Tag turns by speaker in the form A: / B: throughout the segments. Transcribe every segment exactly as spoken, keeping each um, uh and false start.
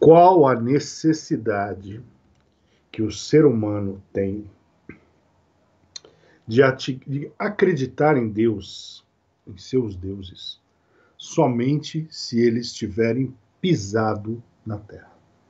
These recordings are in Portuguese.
A: Qual a necessidade que o ser humano tem de, de acreditar em Deus, em seus deuses, somente se eles tiverem pisado na terra?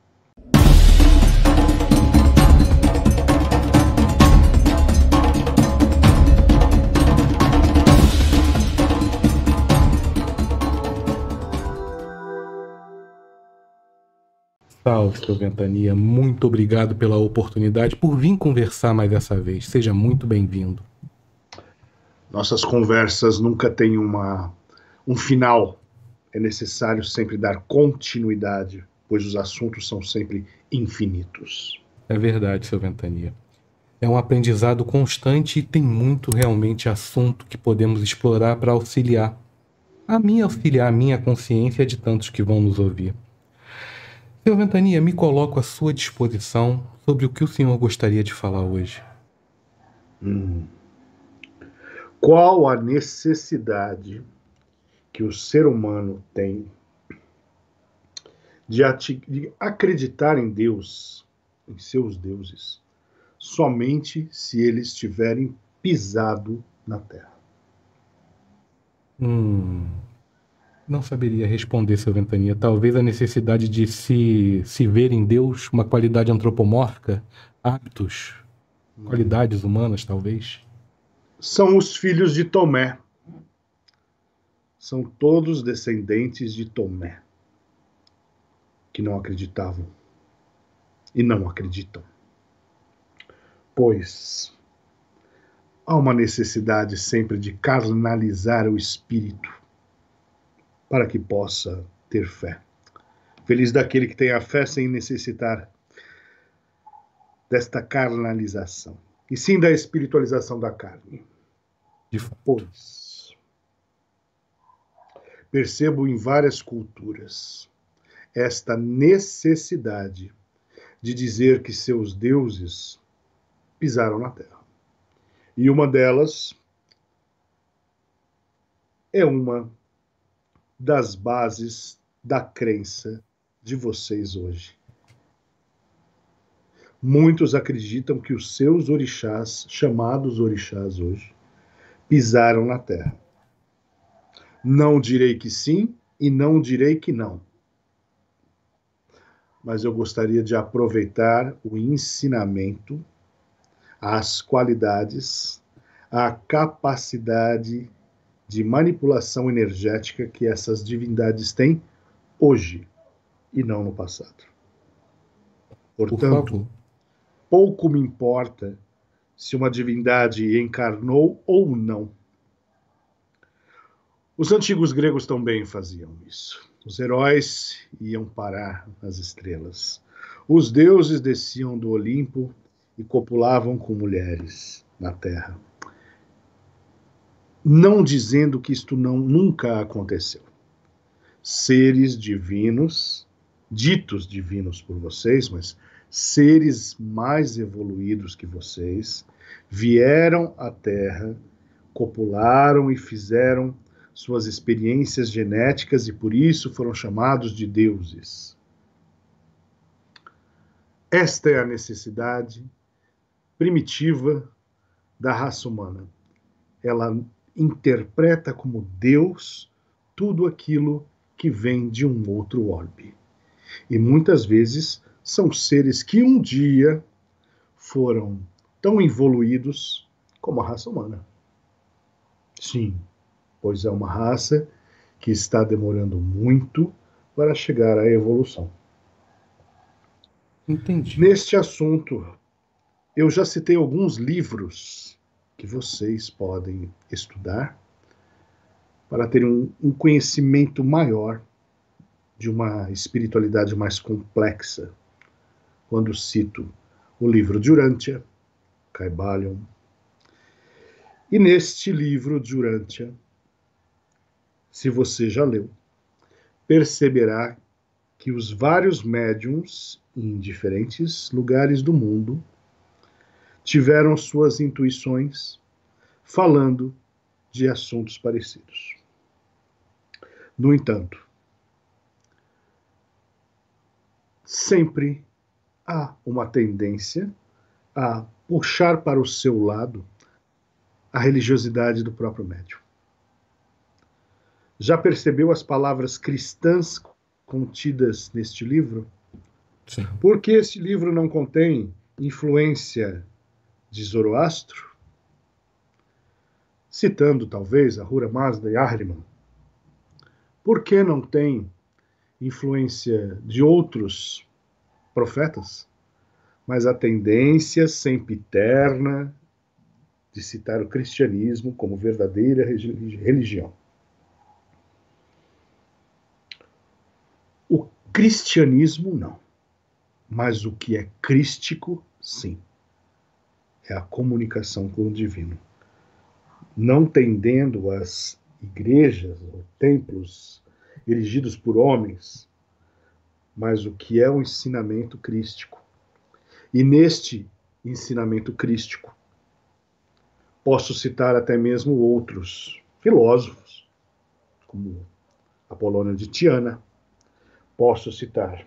B: Salve, seu Ventania. Muito obrigado pela oportunidade, por vir conversar mais essa vez. Seja muito bem-vindo.
A: Nossas conversas nunca têm uma, um final. É necessário sempre dar continuidade, pois os assuntos são sempre infinitos.
B: É verdade, seu Ventania. É um aprendizado constante e tem muito realmente assunto que podemos explorar para auxiliar. A minha auxiliar a minha consciência de tantos que vão nos ouvir. Seu Ventania, me coloco à sua disposição sobre o que o senhor gostaria de falar hoje.
A: Hum. Qual a necessidade que o ser humano tem de, de acreditar em Deus, em seus deuses, somente se eles tiverem pisado na terra?
B: Hum... Não saberia responder, seu Ventania. Talvez a necessidade de se, se ver em Deus uma qualidade antropomórfica, hábitos, hum. qualidades humanas, talvez.
A: São os filhos de Tomé. São todos descendentes de Tomé, que não acreditavam e não acreditam. Pois há uma necessidade sempre de carnalizar o espírito para que possa ter fé. Feliz daquele que tem a fé sem necessitar desta carnalização, e sim da espiritualização da carne.
B: De fato.
A: Pois percebo em várias culturas esta necessidade de dizer que seus deuses pisaram na terra. E uma delas é uma das bases da crença de vocês hoje. Muitos acreditam que os seus orixás, chamados orixás hoje, pisaram na terra. Não direi que sim e não direi que não. Mas eu gostaria de aproveitar o ensinamento, as qualidades, a capacidade de manipulação energética que essas divindades têm hoje e não no passado. Portanto, pouco me importa se uma divindade encarnou ou não. Os antigos gregos também faziam isso. Os heróis iam parar nas estrelas. Os deuses desciam do Olimpo e copulavam com mulheres na terra. Não dizendo que isto não, nunca aconteceu. Seres divinos, ditos divinos por vocês, mas seres mais evoluídos que vocês, vieram à Terra, copularam e fizeram suas experiências genéticas e por isso foram chamados de deuses. Esta é a necessidade primitiva da raça humana. Ela interpreta como Deus tudo aquilo que vem de um outro orbe. E muitas vezes são seres que um dia foram tão evoluídos como a raça humana. Sim, pois é uma raça que está demorando muito para chegar à evolução.
B: Entendi.
A: Neste assunto, eu já citei alguns livros que vocês podem estudar para ter um, um conhecimento maior de uma espiritualidade mais complexa. Quando cito o livro de Urantia, Kybalion. E neste livro de Urantia, se você já leu, perceberá que os vários médiums em diferentes lugares do mundo tiveram suas intuições falando de assuntos parecidos. No entanto, sempre há uma tendência a puxar para o seu lado a religiosidade do próprio médium. Já percebeu as palavras cristãs contidas neste livro?
B: Sim.
A: Por que este livro não contém influência de Zoroastro? Citando, talvez, Ahura Mazda e Ahriman. Por que não tem influência de outros profetas? Mas a tendência sempiterna de citar o cristianismo como verdadeira religião. O cristianismo, não. Mas o que é crístico, sim. É a comunicação com o divino. Não tendendo as igrejas ou templos erigidos por homens, mas o que é o ensinamento crístico. E neste ensinamento crístico, posso citar até mesmo outros filósofos, como Apolônio de Tiana. Posso citar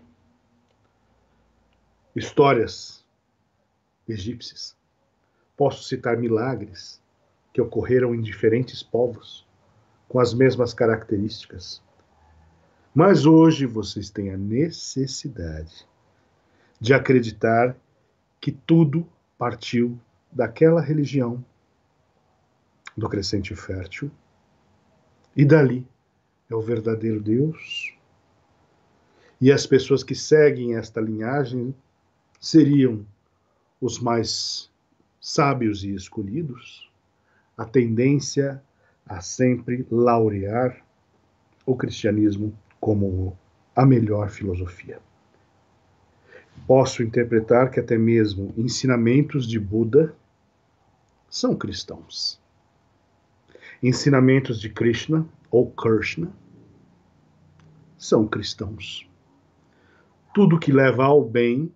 A: histórias egípcias. Posso citar milagres que ocorreram em diferentes povos, com as mesmas características. Mas hoje vocês têm a necessidade de acreditar que tudo partiu daquela religião do crescente fértil, e dali é o verdadeiro Deus. E as pessoas que seguem esta linhagem seriam os mais sábios e escolhidos. A tendência a sempre laurear o cristianismo como a melhor filosofia. Posso interpretar que até mesmo ensinamentos de Buda são cristãos. Ensinamentos de Krishna ou Krishna são cristãos. Tudo que leva ao bem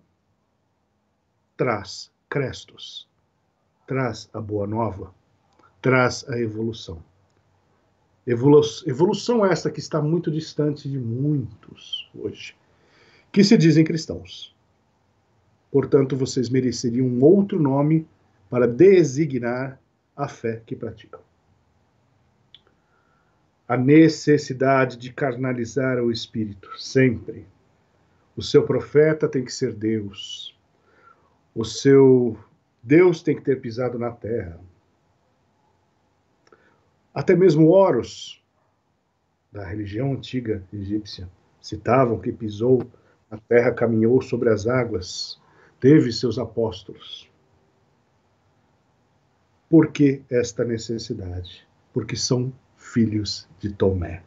A: traz crestos, traz a boa nova, traz a evolução. Evolu- evolução essa que está muito distante de muitos hoje, que se dizem cristãos. Portanto, vocês mereceriam um outro nome para designar a fé que praticam. A necessidade de carnalizar o espírito, sempre. O seu profeta tem que ser Deus. O seu Deus tem que ter pisado na terra. Até mesmo Horus, da religião antiga egípcia, citavam que pisou na terra, caminhou sobre as águas, teve seus apóstolos. Por que esta necessidade? Porque são filhos de Tomé.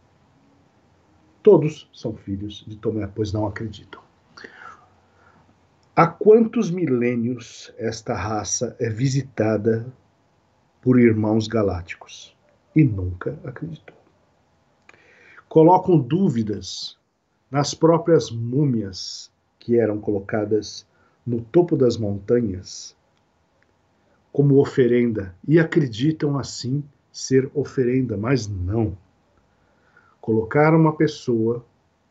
A: Todos são filhos de Tomé, pois não acreditam. Há quantos milênios esta raça é visitada por irmãos galácticos e nunca acreditou? Colocam dúvidas nas próprias múmias que eram colocadas no topo das montanhas como oferenda e acreditam assim ser oferenda, mas não. Colocar uma pessoa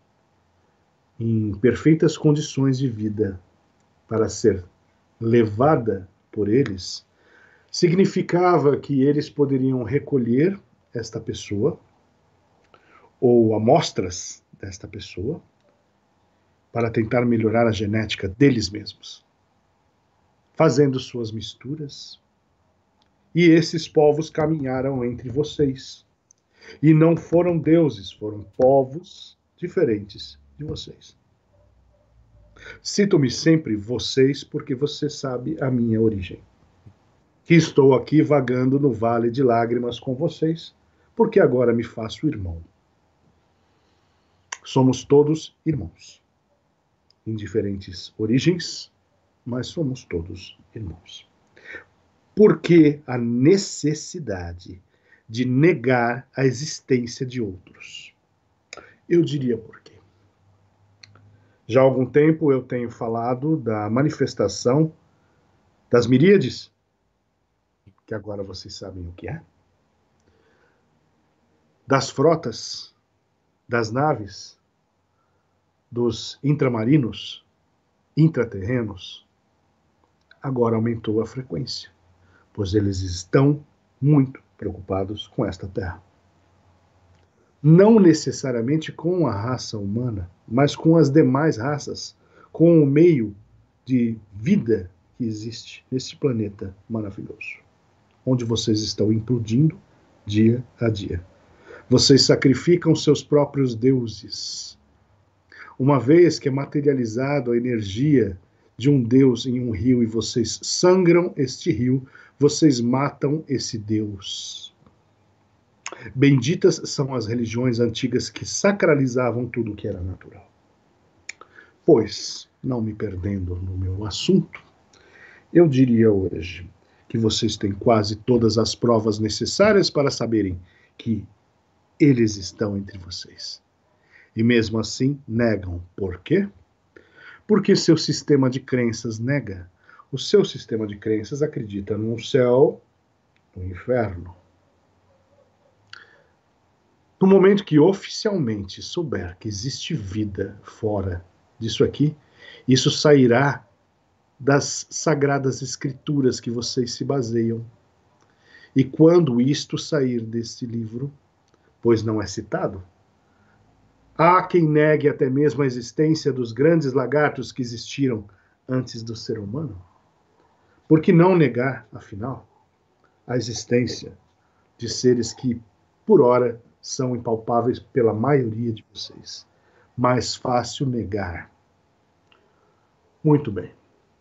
A: em perfeitas condições de vida para ser levada por eles, significava que eles poderiam recolher esta pessoa, ou amostras desta pessoa, para tentar melhorar a genética deles mesmos, fazendo suas misturas. E esses povos caminharam entre vocês. E não foram deuses, foram povos diferentes de vocês. Cito-me sempre vocês, porque você sabe a minha origem. Que estou aqui vagando no vale de lágrimas com vocês, porque agora me faço irmão. Somos todos irmãos, em diferentes origens, mas somos todos irmãos. Por que a necessidade de negar a existência de outros? Eu diria por quê. Já há algum tempo eu tenho falado da manifestação das miríades, que agora vocês sabem o que é, das frotas, das naves, dos intramarinos, intraterrenos, agora aumentou a frequência, pois eles estão muito preocupados com esta Terra. Não necessariamente com a raça humana, mas com as demais raças, com o meio de vida que existe nesse planeta maravilhoso, onde vocês estão implodindo dia a dia. Vocês sacrificam seus próprios deuses. Uma vez que é materializado a energia de um deus em um rio e vocês sangram este rio, vocês matam esse deus. Benditas são as religiões antigas que sacralizavam tudo o que era natural. Pois, não me perdendo no meu assunto, eu diria hoje que vocês têm quase todas as provas necessárias para saberem que eles estão entre vocês. E mesmo assim negam. Por quê? Porque seu sistema de crenças nega. O seu sistema de crenças acredita num céu, no inferno. No momento que oficialmente souber que existe vida fora disso aqui, isso sairá das sagradas escrituras que vocês se baseiam. E quando isto sair desse livro, pois não é citado, há quem negue até mesmo a existência dos grandes lagartos que existiram antes do ser humano. Por que não negar, afinal, a existência de seres que, por ora, são impalpáveis pela maioria de vocês? Mais fácil negar. Muito bem.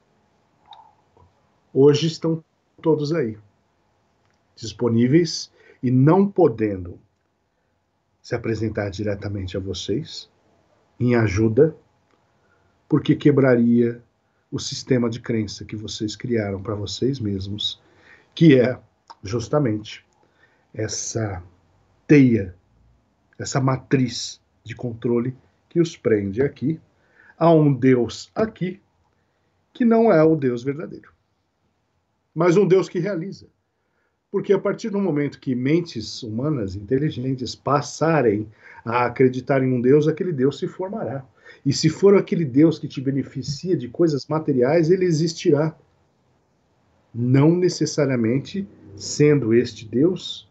A: Hoje estão todos aí, disponíveis e não podendo se apresentar diretamente a vocês, em ajuda, porque quebraria o sistema de crença que vocês criaram para vocês mesmos, que é justamente essa teia, essa matriz de controle que os prende aqui, a um Deus aqui, que não é o Deus verdadeiro, mas um Deus que realiza. Porque a partir do momento que mentes humanas inteligentes passarem a acreditar em um Deus, aquele Deus se formará. E se for aquele Deus que te beneficia de coisas materiais, ele existirá. Não necessariamente sendo este Deus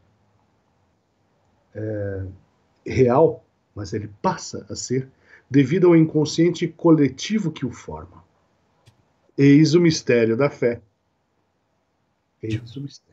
A: é, real, mas ele passa a ser devido ao inconsciente coletivo que o forma. Eis o mistério da fé. Eis o mistério.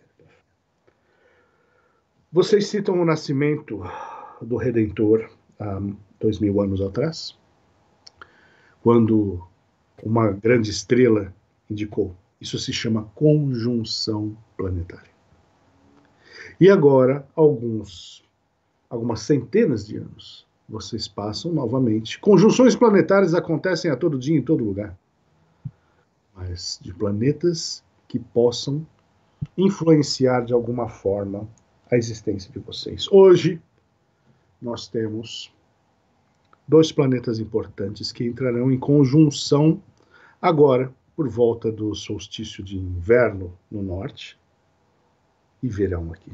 A: Vocês citam o nascimento do Redentor há dois mil anos atrás, quando uma grande estrela indicou. Isso se chama conjunção planetária. E agora, alguns, algumas centenas de anos, vocês passam novamente. Conjunções planetárias acontecem a todo dia, em todo lugar. Mas de planetas que possam influenciar de alguma forma a existência de vocês. Hoje, nós temos dois planetas importantes que entrarão em conjunção agora, por volta do solstício de inverno no norte e verão aqui.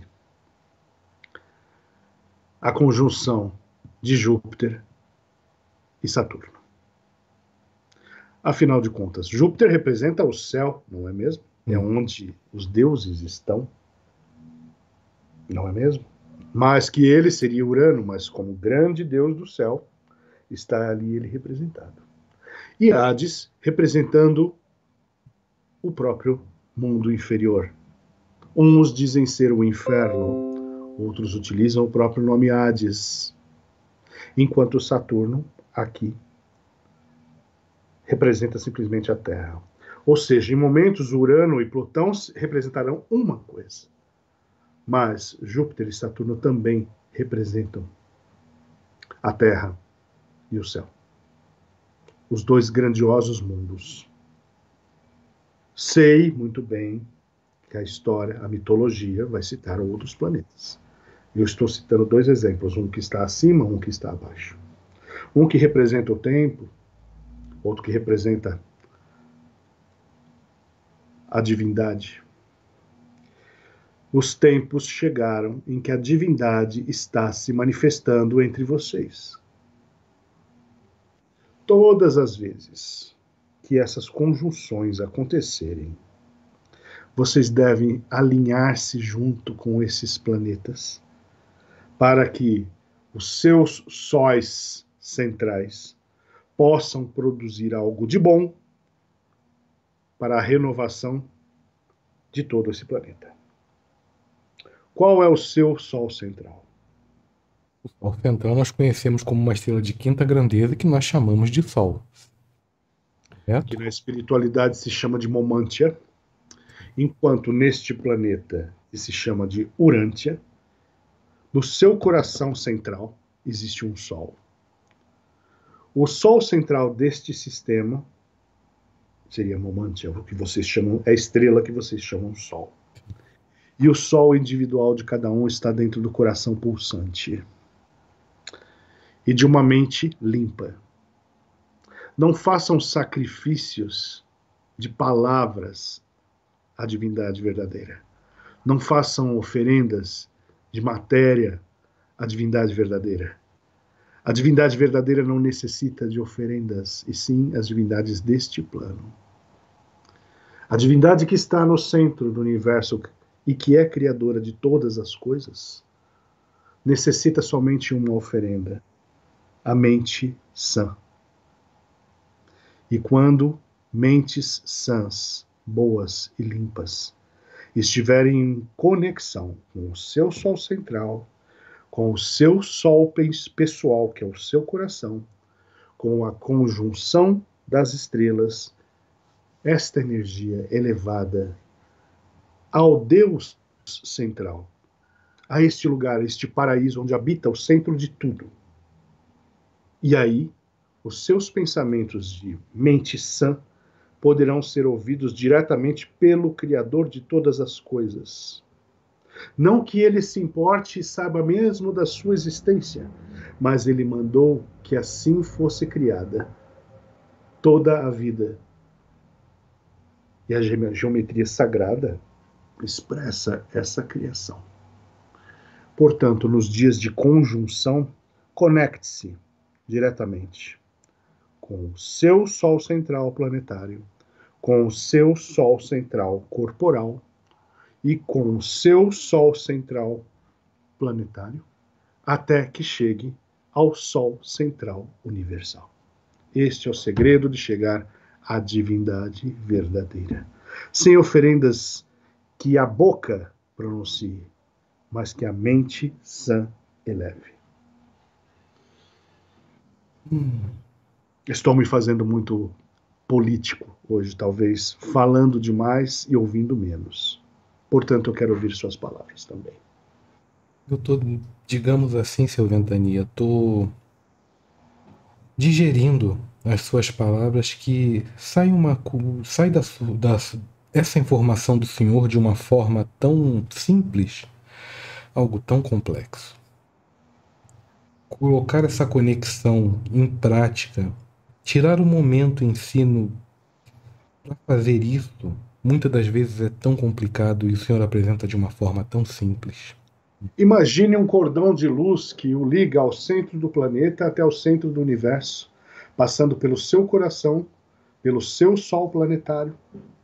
A: A conjunção de Júpiter e Saturno. Afinal de contas, Júpiter representa o céu, não é mesmo? É onde os deuses estão. Não é mesmo? Mas que ele seria Urano, mas como grande deus do céu, está ali ele representado. E Hades representando o próprio mundo inferior. Uns dizem ser o inferno, outros utilizam o próprio nome Hades. Enquanto Saturno, aqui, representa simplesmente a Terra. Ou seja, em momentos Urano e Plutão representarão uma coisa. Mas Júpiter e Saturno também representam a Terra e o céu. Os dois grandiosos mundos. Sei muito bem que a história, a mitologia, vai citar outros planetas. Eu estou citando dois exemplos, um que está acima, um que está abaixo. Um que representa o tempo, outro que representa a divindade. Os tempos chegaram em que a divindade está se manifestando entre vocês. todas as vezes que essas conjunções acontecerem, vocês devem alinhar-se junto com esses planetas para que os seus sóis centrais possam produzir algo de bom para a renovação de todo esse planeta. Qual é o seu Sol central?
B: O Sol central nós conhecemos como uma estrela de quinta grandeza que nós chamamos de Sol. Certo?
A: Que na espiritualidade se chama de Momantia, enquanto neste planeta que se chama de Urântia, no seu coração central existe um Sol. O Sol central deste sistema seria Momantia, o que vocês chamam, é a estrela que vocês chamam Sol. E o Sol individual de cada um está dentro do coração pulsante e de uma mente limpa. Não façam sacrifícios de palavras à divindade verdadeira. Não façam oferendas de matéria à divindade verdadeira. A divindade verdadeira não necessita de oferendas, e sim as divindades deste plano. A divindade que está no centro do universo e que é criadora de todas as coisas, necessita somente uma oferenda, a mente sã. E quando mentes sãs, boas e limpas, estiverem em conexão com o seu Sol central, com o seu Sol pessoal, que é o seu coração, com a conjunção das estrelas, esta energia elevada ao Deus central, a este lugar, a este paraíso onde habita o centro de tudo. E aí, os seus pensamentos de mente sã poderão ser ouvidos diretamente pelo Criador de todas as coisas. Não que ele se importe e saiba mesmo da sua existência, mas ele mandou que assim fosse criada toda a vida. E a geometria sagrada expressa essa criação. Portanto, nos dias de conjunção, conecte-se diretamente com o seu Sol central planetário, com o seu Sol central corporal e com o seu Sol central planetário, até que chegue ao Sol central universal. Este é o segredo de chegar à divindade verdadeira. Sem oferendas que a boca pronuncie, mas que a mente sã eleve. Hum. Estou me fazendo muito político hoje, talvez, falando demais e ouvindo menos. Portanto, eu quero ouvir suas palavras também.
B: Eu tô, digamos assim, seu Ventania, tô digerindo as suas palavras, que sai uma sai da, da essa informação do Senhor de uma forma tão simples, algo tão complexo. Colocar essa conexão em prática, tirar o momento em si para fazer isso, muitas das vezes é tão complicado e o Senhor apresenta de uma forma tão simples.
A: Imagine um cordão de luz que o liga ao centro do planeta até o centro do universo, passando pelo seu coração, pelo seu Sol planetário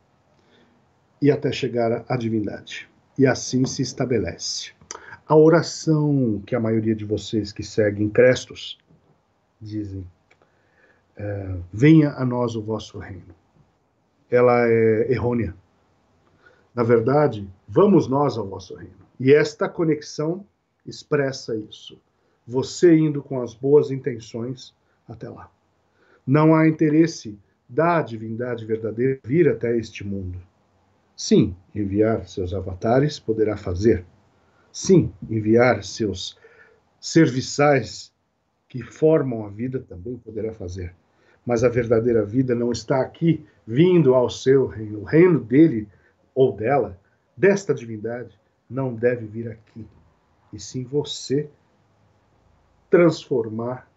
A: e até chegar à divindade. E assim se estabelece. A oração que a maioria de vocês que seguem Crestos dizem, é, venha a nós o vosso reino. Ela é errônea. Na verdade, vamos nós ao vosso reino. E esta conexão expressa isso. Você indo com as boas intenções até lá. Não há interesse da divindade verdadeira vir até este mundo. Sim, enviar seus avatares poderá fazer. Sim, enviar seus serviçais que formam a vida também poderá fazer. Mas a verdadeira vida não está aqui, vindo ao seu reino. O reino dele ou dela, desta divindade, não deve vir aqui. E sim você transformar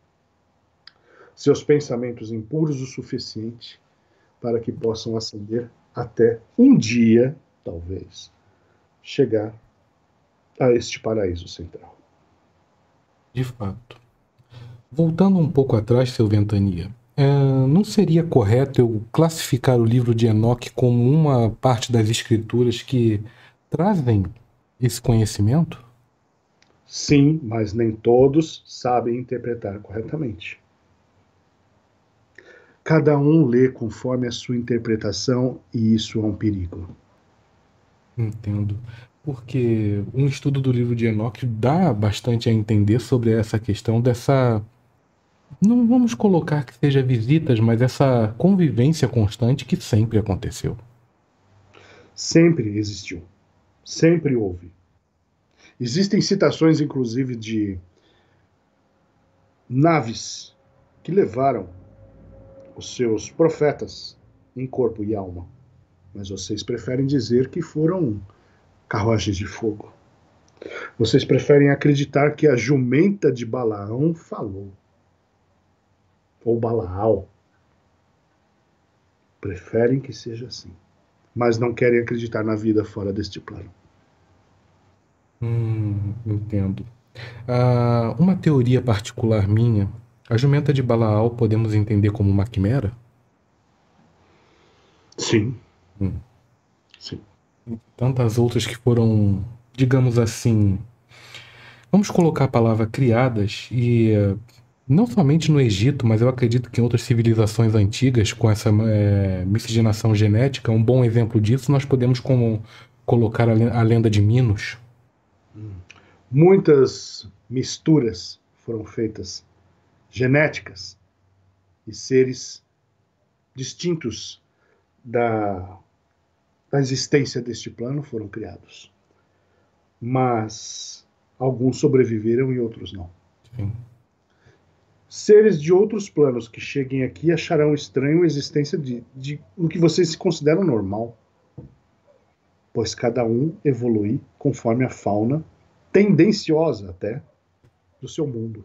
A: seus pensamentos impuros o suficiente para que possam ascender até um dia, talvez, chegar a este paraíso central.
B: De fato. Voltando um pouco atrás, seu Ventania, É, não seria correto eu classificar o livro de Enoque como uma parte das escrituras que trazem esse conhecimento?
A: Sim, mas nem todos sabem interpretar corretamente. Cada um lê conforme a sua interpretação e isso é um perigo.
B: Entendo. Porque um estudo do livro de Enoque dá bastante a entender sobre essa questão dessa. Não vamos colocar que seja visitas, mas essa convivência constante que sempre aconteceu.
A: Sempre existiu. Sempre houve. Existem citações, inclusive, de naves que levaram os seus profetas em corpo e alma. Mas vocês preferem dizer que foram carruagens de fogo. Vocês preferem acreditar que a jumenta de Balaão falou. Ou Balaal. Preferem que seja assim. Mas não querem acreditar na vida fora deste plano.
B: Hum, entendo. Ah, uma teoria particular minha, a jumenta de Balaal podemos entender como uma quimera?
A: Sim.
B: Hum.
A: Sim.
B: Tantas outras que foram, digamos assim, vamos colocar a palavra criadas e uh, não somente no Egito, mas eu acredito que em outras civilizações antigas com essa é, miscigenação genética, um bom exemplo disso nós podemos como, colocar a, a lenda de Minos.
A: Muitas misturas foram feitas, genéticas, e seres distintos da, da existência deste plano foram criados. Mas alguns sobreviveram e outros não.
B: Sim.
A: Seres de outros planos que cheguem aqui acharão estranho a existência de, de o que vocês consideram normal, pois cada um evolui conforme a fauna, tendenciosa até, do seu mundo.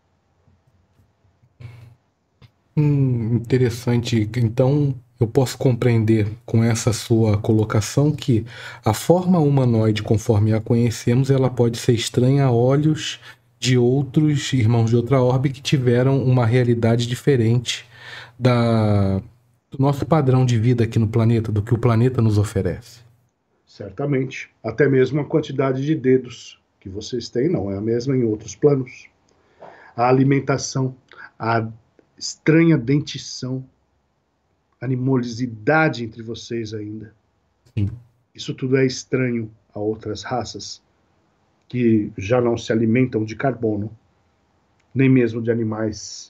B: Hum, interessante. Então, eu posso compreender com essa sua colocação que a forma humanoide, conforme a conhecemos, ela pode ser estranha a olhos de outros irmãos de outra orbe que tiveram uma realidade diferente da, do nosso padrão de vida aqui no planeta, do que o planeta nos oferece.
A: Certamente. Até mesmo a quantidade de dedos que vocês têm não é a mesma em outros planos. A alimentação, a estranha dentição, animosidade entre vocês ainda.
B: Sim.
A: Isso tudo é estranho a outras raças que já não se alimentam de carbono, nem mesmo de animais,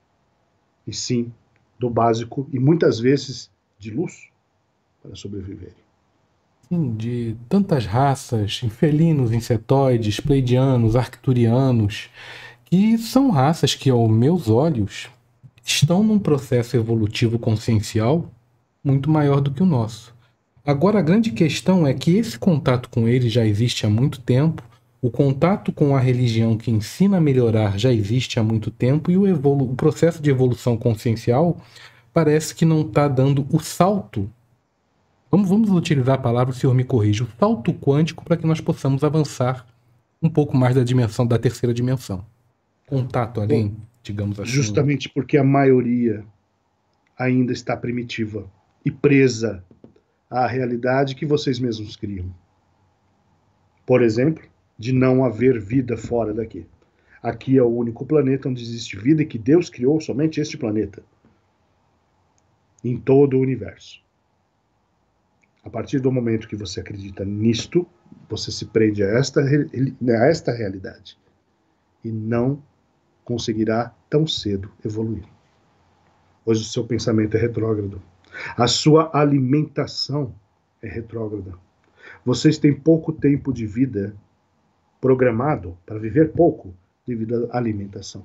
A: e sim do básico e muitas vezes de luz para sobreviverem.
B: Sim, de tantas raças, felinos, insetoides, pleidianos, arcturianos, que são raças que, aos meus olhos, estão num processo evolutivo consciencial muito maior do que o nosso. Agora, a grande questão é que esse contato com ele já existe há muito tempo, o contato com a religião que ensina a melhorar já existe há muito tempo e o, evolu- o processo de evolução consciencial parece que não está dando o salto. Vamos, vamos utilizar a palavra, o senhor me corrige, o salto quântico para que nós possamos avançar um pouco mais da dimensão, da terceira dimensão. Contato além, Bom, digamos assim.
A: Justamente porque a maioria ainda está primitiva e presa à realidade que vocês mesmos criam. Por exemplo, de não haver vida fora daqui. Aqui é o único planeta onde existe vida e que Deus criou somente este planeta. Em todo o universo. A partir do momento que você acredita nisto, você se prende a esta, a esta realidade. E não conseguirá tão cedo evoluir. Pois o seu pensamento é retrógrado. A sua alimentação é retrógrada. Vocês têm pouco tempo de vida programado para viver pouco devido à alimentação.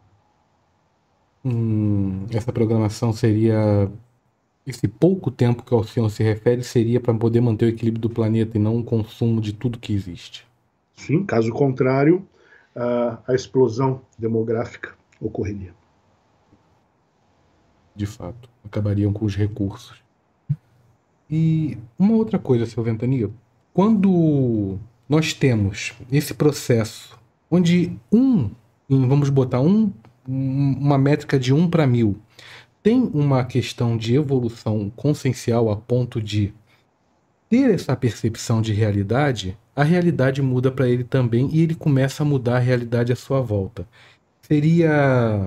B: Hum, essa programação seria... Esse pouco tempo que ao senhor se refere seria para poder manter o equilíbrio do planeta e não o consumo de tudo que existe.
A: Sim, caso contrário, a explosão demográfica ocorreria.
B: De fato, acabariam com os recursos. E uma outra coisa, seu Ventania, quando nós temos esse processo onde um, vamos botar um um- uma métrica de um para mil, tem uma questão de evolução consciencial a ponto de ter essa percepção de realidade, a realidade muda para ele também e ele começa a mudar a realidade à sua volta. Seria,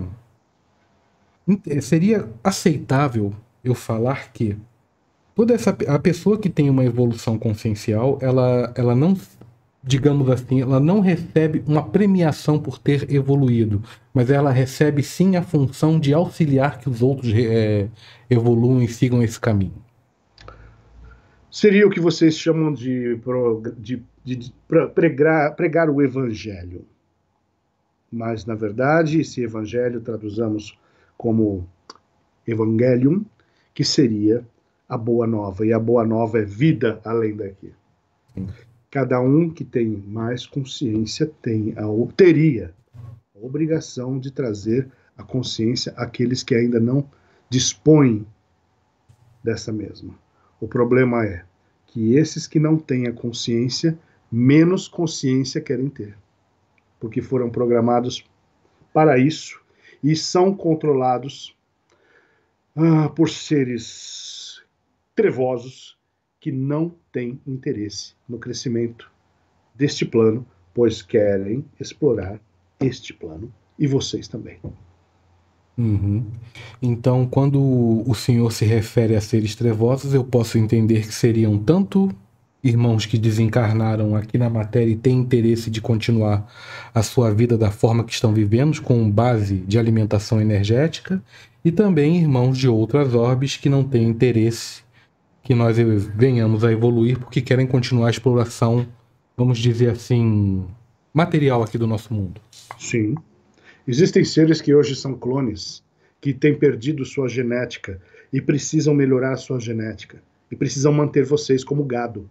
B: seria aceitável eu falar que toda essa a pessoa que tem uma evolução consciencial, ela, ela não, digamos assim, ela não recebe uma premiação por ter evoluído, mas ela recebe sim a função de auxiliar que os outros é, evoluam e sigam esse caminho.
A: Seria o que vocês chamam de, de, de, de pregar, pregar o evangelho. Mas, na verdade, esse evangelho traduzamos como evangelium, que seria a boa nova. E a boa nova é vida além daqui. Sim. Cada um que tem mais consciência tem a, teria a obrigação de trazer a consciência àqueles que ainda não dispõem dessa mesma. O problema é que esses que não têm a consciência, menos consciência querem ter. Porque foram programados para isso e são controlados ah, por seres trevosos que não têm interesse no crescimento deste plano, pois querem explorar este plano e vocês também.
B: Uhum. Então, quando o Senhor se refere a seres trevosos, eu posso entender que seriam tanto irmãos que desencarnaram aqui na matéria e têm interesse de continuar a sua vida da forma que estão vivendo, com base de alimentação energética, e também irmãos de outras orbes que não têm interesse que nós venhamos a evoluir porque querem continuar a exploração, vamos dizer assim, material aqui do nosso mundo.
A: Sim. Existem seres que hoje são clones, que têm perdido sua genética e precisam melhorar sua genética. E precisam manter vocês como gado.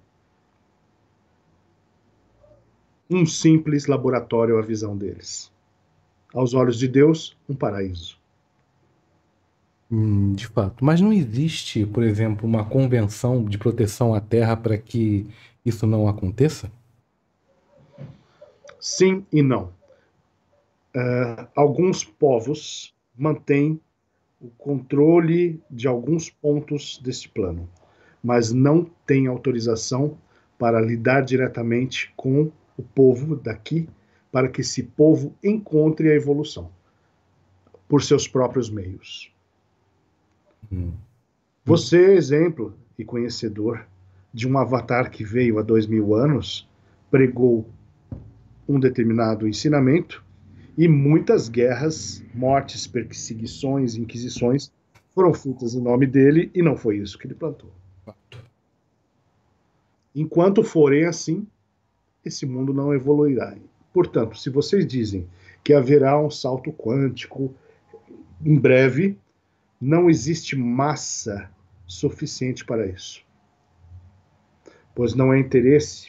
A: Um simples laboratório à visão deles. Aos olhos de Deus, um paraíso.
B: Hum, de fato. Mas não existe, por exemplo, uma convenção de proteção à Terra para que isso não aconteça?
A: Sim e não. Uh, alguns povos mantêm o controle de alguns pontos deste plano, mas não têm autorização para lidar diretamente com o povo daqui, para que esse povo encontre a evolução por seus próprios meios. Hum. Você é exemplo e conhecedor de um avatar que veio há dois mil anos, pregou um determinado ensinamento, e muitas guerras, mortes, perseguições, inquisições foram feitas em nome dele e não foi isso que ele plantou. Enquanto forem assim, esse mundo não evoluirá. Portanto, se vocês dizem que haverá um salto quântico em breve, não existe massa suficiente para isso. Pois não é interesse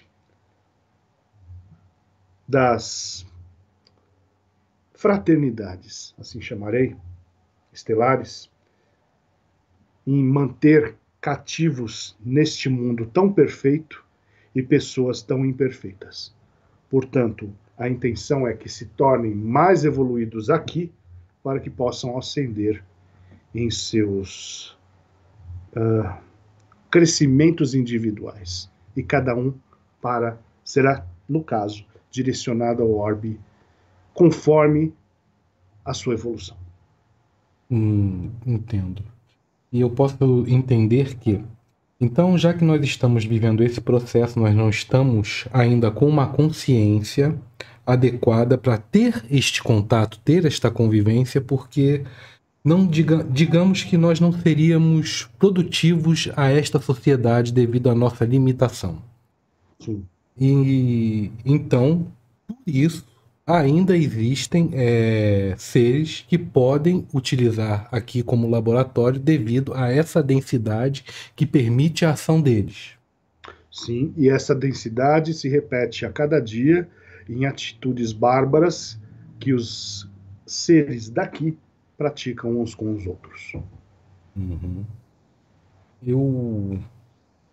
A: das fraternidades, assim chamarei, estelares, em manter cativos neste mundo tão perfeito e pessoas tão imperfeitas. Portanto, a intenção é que se tornem mais evoluídos aqui para que possam ascender em seus uh, crescimentos individuais. E cada um para será, no caso, direcionado ao orbe conforme a sua evolução.
B: Hum, entendo. E eu posso entender que, então, já que nós estamos vivendo esse processo, nós não estamos ainda com uma consciência adequada para ter este contato, ter esta convivência, porque não diga, digamos que nós não seríamos produtivos a esta sociedade devido à nossa limitação.
A: Sim.
B: E então, por isso, ainda existem é, seres que podem utilizar aqui como laboratório devido a essa densidade que permite a ação deles.
A: Sim, e essa densidade se repete a cada dia em atitudes bárbaras que os seres daqui praticam uns com os outros.
B: Uhum. Eu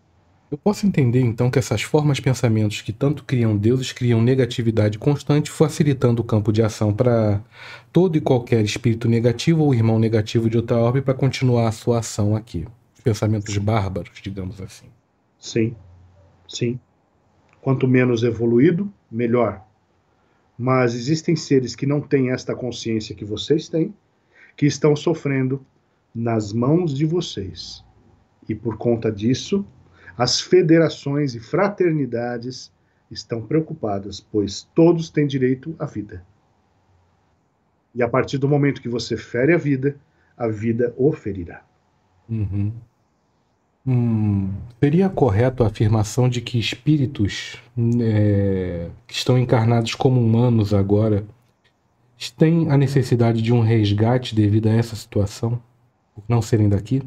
B: Eu posso entender então que essas formas de pensamentos que tanto criam deuses criam negatividade constante, facilitando o campo de ação para todo e qualquer espírito negativo ou irmão negativo de outra orbe para continuar a sua ação aqui. Os pensamentos bárbaros, digamos assim.
A: Sim, sim. Quanto menos evoluído, melhor. Mas existem seres que não têm esta consciência que vocês têm, que estão sofrendo nas mãos de vocês. E por conta disso, as federações e fraternidades estão preocupadas, pois todos têm direito à vida. E a partir do momento que você fere a vida, a vida o ferirá.
B: Uhum. Hum, seria correto a afirmação de que espíritos é, que estão encarnados como humanos agora têm a necessidade de um resgate devido a essa situação, por não serem daqui?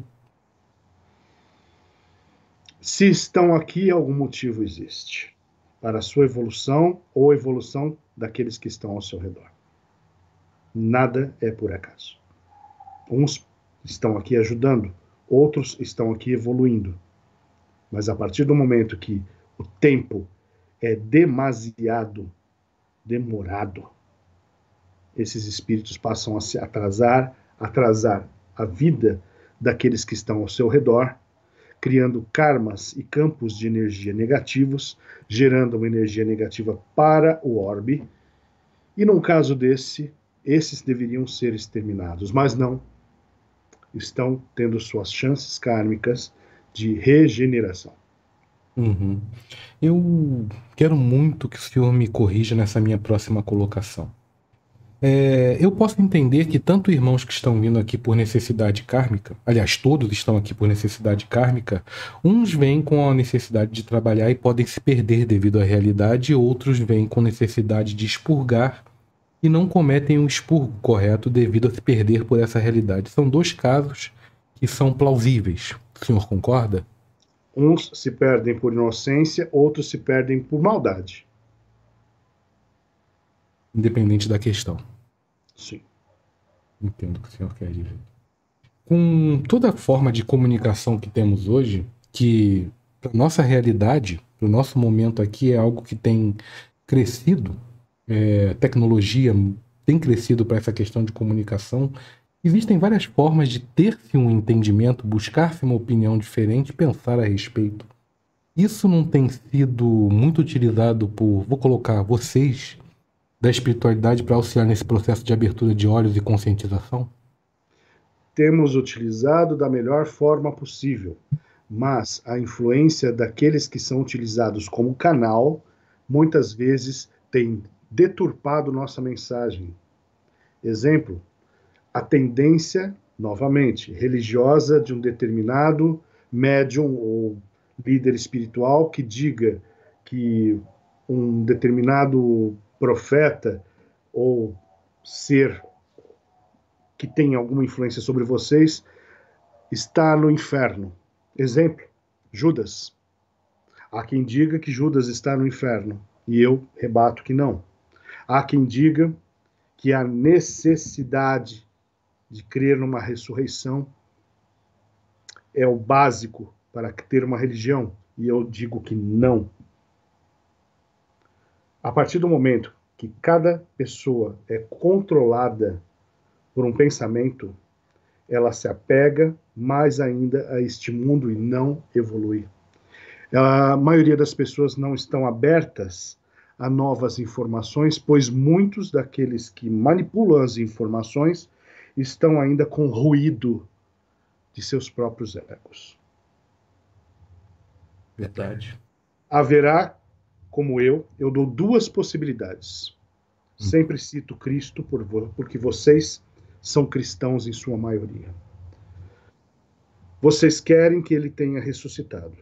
A: Se estão aqui, algum motivo existe para a sua evolução ou evolução daqueles que estão ao seu redor. Nada é por acaso. Uns estão aqui ajudando, outros estão aqui evoluindo. Mas a partir do momento que o tempo é demasiado demorado, esses espíritos passam a se atrasar, atrasar a vida daqueles que estão ao seu redor, criando karmas e campos de energia negativos, gerando uma energia negativa para o orbe. E num caso desse, esses deveriam ser exterminados, mas não. Estão tendo suas chances kármicas de regeneração.
B: Uhum. Eu quero muito que o senhor me corrija nessa minha próxima colocação. É, eu posso entender que tanto irmãos que estão vindo aqui por necessidade kármica, aliás, todos estão aqui por necessidade kármica, uns vêm com a necessidade de trabalhar e podem se perder devido à realidade, e outros vêm com necessidade de expurgar e não cometem o expurgo correto devido a se perder por essa realidade. São dois casos que são plausíveis. O senhor concorda?
A: Uns se perdem por inocência, outros se perdem por maldade.
B: Independente da questão.
A: Sim.
B: Entendo o que o senhor quer dizer. Com toda a forma de comunicação que temos hoje, que para nossa realidade, para o nosso momento aqui, é algo que tem crescido, é, tecnologia tem crescido para essa questão de comunicação, existem várias formas de ter-se um entendimento, buscar-se uma opinião diferente, pensar a respeito. Isso não tem sido muito utilizado por, vou colocar, vocês da espiritualidade para auxiliar nesse processo de abertura de olhos e conscientização?
A: Temos utilizado da melhor forma possível, mas a influência daqueles que são utilizados como canal, muitas vezes tem deturpado nossa mensagem. Exemplo, a tendência, novamente, religiosa de um determinado médium ou líder espiritual que diga que um determinado profeta ou ser que tem alguma influência sobre vocês está no inferno. Exemplo, Judas. Há quem diga que Judas está no inferno, e eu rebato que não. Há quem diga que a necessidade de crer numa ressurreição é o básico para ter uma religião, e eu digo que não. A partir do momento que cada pessoa é controlada por um pensamento, ela se apega mais ainda a este mundo e não evolui. A maioria das pessoas não estão abertas a novas informações, pois muitos daqueles que manipulam as informações estão ainda com ruído de seus próprios egos.
B: Verdade.
A: Haverá, como eu, eu dou duas possibilidades. Sempre cito Cristo por, porque vocês são cristãos em sua maioria. Vocês querem que ele tenha ressuscitado.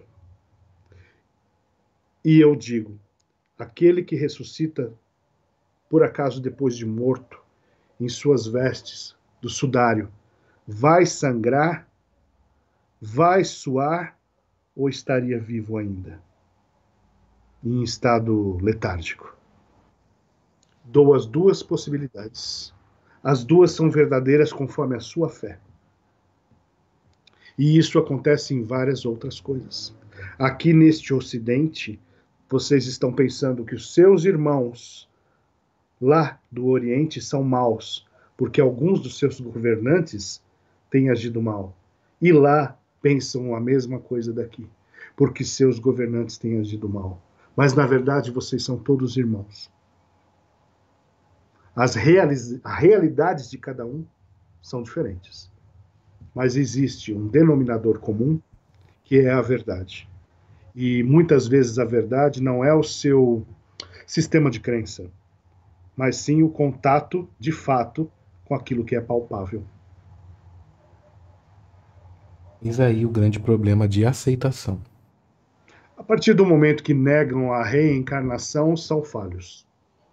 A: E eu digo, aquele que ressuscita, por acaso depois de morto, em suas vestes do sudário, vai sangrar, vai suar ou estaria vivo ainda, em estado letárgico? Dou as duas possibilidades. As duas são verdadeiras conforme a sua fé. E isso acontece em várias outras coisas. Aqui neste Ocidente, vocês estão pensando que os seus irmãos lá do Oriente são maus, porque alguns dos seus governantes têm agido mal. E lá pensam a mesma coisa daqui, porque seus governantes têm agido mal. Mas, na verdade, vocês são todos irmãos. As reali- realidades de cada um são diferentes. Mas existe um denominador comum, que é a verdade. E muitas vezes a verdade não é o seu sistema de crença, mas sim o contato, de fato, com aquilo que é palpável.
B: Eis aí o grande problema de aceitação.
A: A partir do momento que negam a reencarnação, são falhos.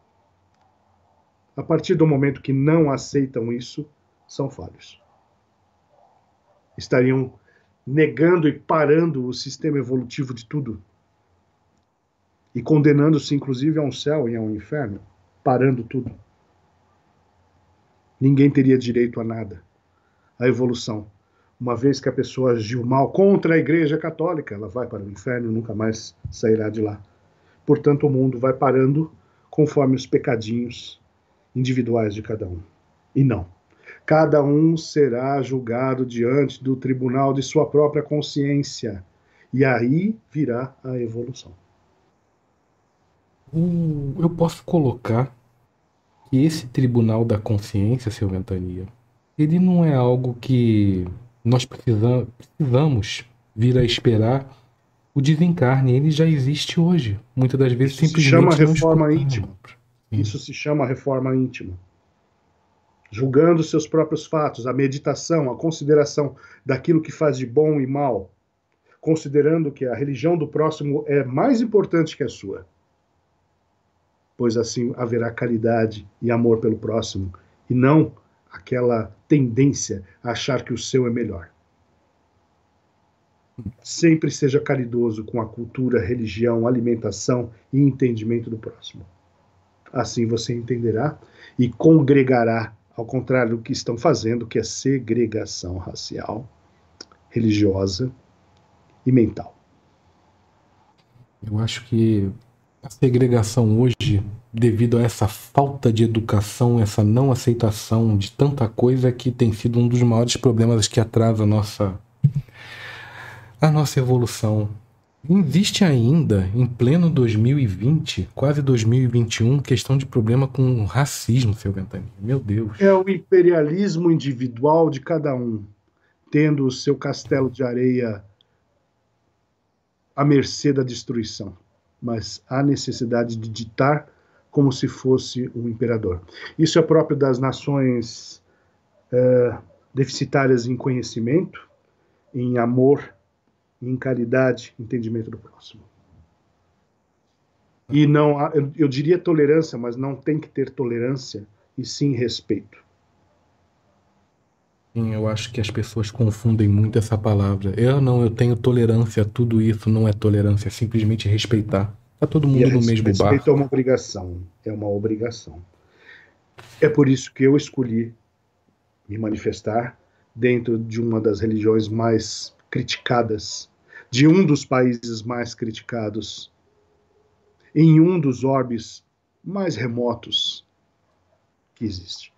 A: A partir do momento que não aceitam isso, são falhos. Estariam negando e parando o sistema evolutivo de tudo. E condenando-se, inclusive, a um céu e a um inferno, parando tudo. Ninguém teria direito a nada. A evolução. Uma vez que a pessoa agiu mal contra a Igreja Católica, ela vai para o inferno e nunca mais sairá de lá. Portanto, o mundo vai parando conforme os pecadinhos individuais de cada um. E não. Cada um será julgado diante do tribunal de sua própria consciência. E aí virá a evolução.
B: O- Eu posso colocar que esse tribunal da consciência, seu Ventania, ele não é algo que nós precisam, precisamos vir a esperar o desencarne. Ele já existe hoje. Muitas das vezes
A: Isso se chama
B: simplesmente não
A: reforma
B: escutamos.
A: íntima.
B: Sim.
A: Isso se chama reforma íntima. Julgando seus próprios fatos, a meditação, a consideração daquilo que faz de bom e mal, considerando que a religião do próximo é mais importante que a sua, pois assim haverá caridade e amor pelo próximo, e não aquela tendência a achar que o seu é melhor. Sempre seja caridoso com a cultura, religião, alimentação e entendimento do próximo. Assim você entenderá e congregará, ao contrário do que estão fazendo, que é segregação racial, religiosa e mental.
B: Eu acho que a segregação hoje, devido a essa falta de educação, essa não aceitação de tanta coisa, é que tem sido um dos maiores problemas que atrasa a nossa, a nossa evolução. Existe ainda, em pleno dois mil e vinte, quase dois mil e vinte e um, questão de problema com racismo, seu Ventania. Meu Deus.
A: É o imperialismo individual de cada um, tendo o seu castelo de areia à mercê da destruição. Mas há necessidade de ditar como se fosse um imperador. Isso é próprio das nações é, deficitárias em conhecimento, em amor, em caridade, entendimento do próximo. E não há, eu, eu diria tolerância, mas não tem que ter tolerância, e sim respeito.
B: Sim, eu acho que as pessoas confundem muito essa palavra. Eu não, eu tenho tolerância a tudo isso, não é tolerância, é simplesmente respeitar. Tá todo mundo no mesmo barco.
A: Respeito é uma obrigação, é uma obrigação. É por isso que eu escolhi me manifestar dentro de uma das religiões mais criticadas, de um dos países mais criticados, em um dos orbes mais remotos que existe.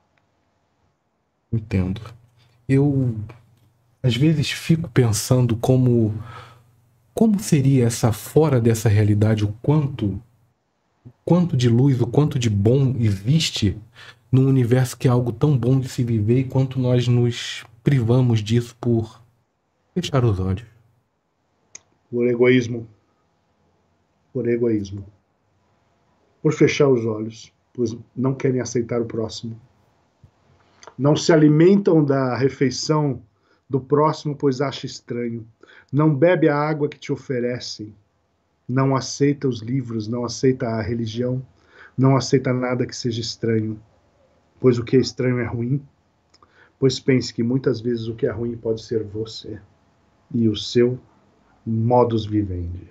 B: Entendo. Eu, às vezes, fico pensando como, como seria essa, fora dessa realidade, o quanto, o quanto de luz, o quanto de bom existe num universo que é algo tão bom de se viver, e quanto nós nos privamos disso por fechar os olhos.
A: Por egoísmo. Por egoísmo. Por fechar os olhos, pois não querem aceitar o próximo. Não se alimentam da refeição do próximo, pois acha estranho. Não bebe a água que te oferecem. Não aceita os livros, não aceita a religião, não aceita nada que seja estranho. Pois o que é estranho é ruim. Pois pense que muitas vezes o que é ruim pode ser você e o seu modus vivendi.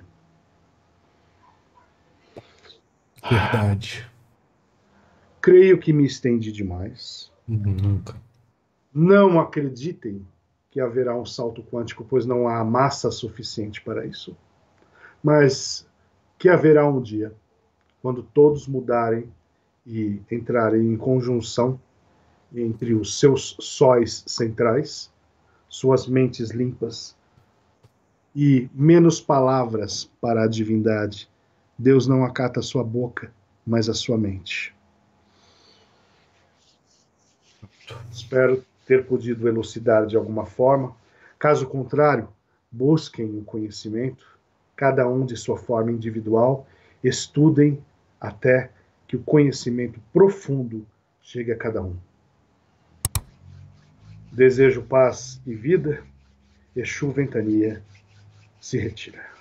B: Verdade.
A: Creio que me estendi demais.
B: Nunca.
A: Não acreditem que haverá um salto quântico, pois não há massa suficiente para isso. Mas que haverá um dia, quando todos mudarem e entrarem em conjunção entre os seus sóis centrais, suas mentes limpas e menos palavras para a divindade. Deus não acata a sua boca, mas a sua mente. Espero ter podido elucidar de alguma forma. Caso contrário, busquem o conhecimento, cada um de sua forma individual, estudem até que o conhecimento profundo chegue a cada um. Desejo paz e vida. Exu Ventania se retira.